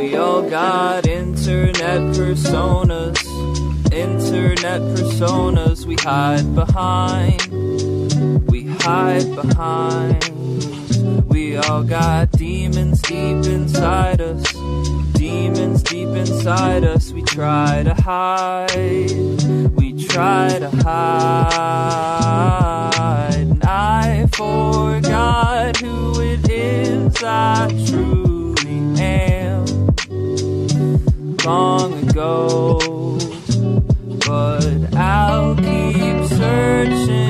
We all got internet personas we hide behind. We all got demons deep inside us. We try to hide. And I forgot who it is I truly am long ago. But I'll keep searching